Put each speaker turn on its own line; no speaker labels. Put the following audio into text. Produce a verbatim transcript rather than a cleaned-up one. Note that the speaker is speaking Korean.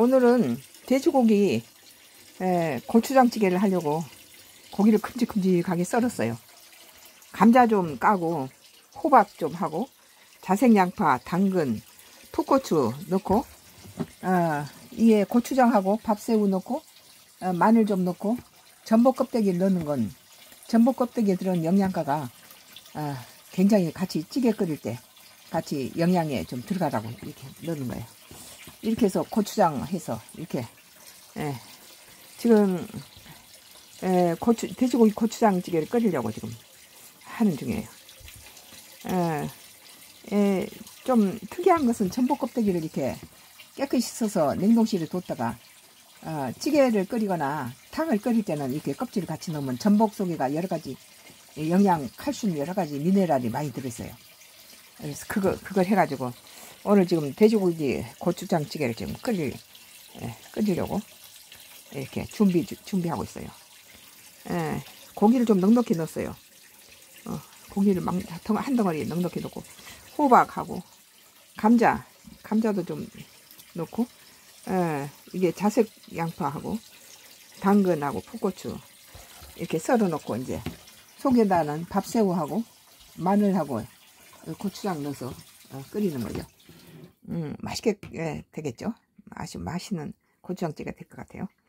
오늘은 돼지고기 에, 고추장찌개를 하려고 고기를 큼직큼직하게 썰었어요. 감자 좀 까고 호박 좀 하고 자색양파, 당근, 풋고추 넣고 어, 이에 고추장하고 밥새우 넣고 어, 마늘 좀 넣고 전복 껍데기 넣는 건 전복 껍데기에 들어온 영양가가 어, 굉장히 같이 찌개 끓일 때 같이 영양에 좀 들어가라고 이렇게 넣는 거예요. 이렇게 해서 고추장 해서 이렇게 예, 지금 에, 고추 돼지고기 고추장찌개를 끓이려고 지금 하는 중이에요. 에, 에, 좀 특이한 것은 전복 껍데기를 이렇게 깨끗이 씻어서 냉동실에 뒀다가 어, 찌개를 끓이거나 탕을 끓일 때는 이렇게 껍질을 같이 넣으면 전복 속에가 여러가지 영양, 칼슘 여러가지 미네랄이 많이 들어있어요. 그래서 그거, 그걸 해가지고 오늘 지금 돼지고기 고추장찌개를 지금 끓일, 예, 끓이려고 이렇게 준비, 준비하고 있어요. 예, 고기를 좀 넉넉히 넣었어요. 어, 고기를 막 한 덩어리 넉넉히 넣고 호박하고 감자, 감자도 좀 넣고 예, 이게 자색 양파하고 당근하고 풋고추 이렇게 썰어 놓고 이제 속에다는 밥새우하고 마늘하고 고추장 넣어서 어, 끓이는 거죠. 음, 맛있게 예, 되겠죠. 아주 맛있는 고추장찌개가 될 것 같아요.